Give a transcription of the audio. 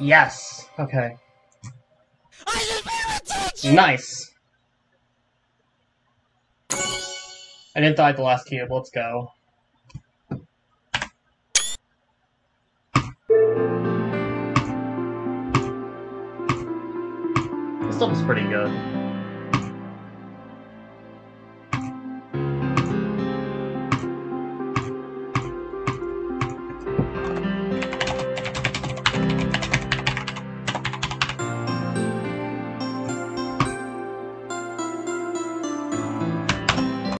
Yes. Okay. I just paid attention! Nice. I didn't die at the last cube. Let's go. This level's pretty good.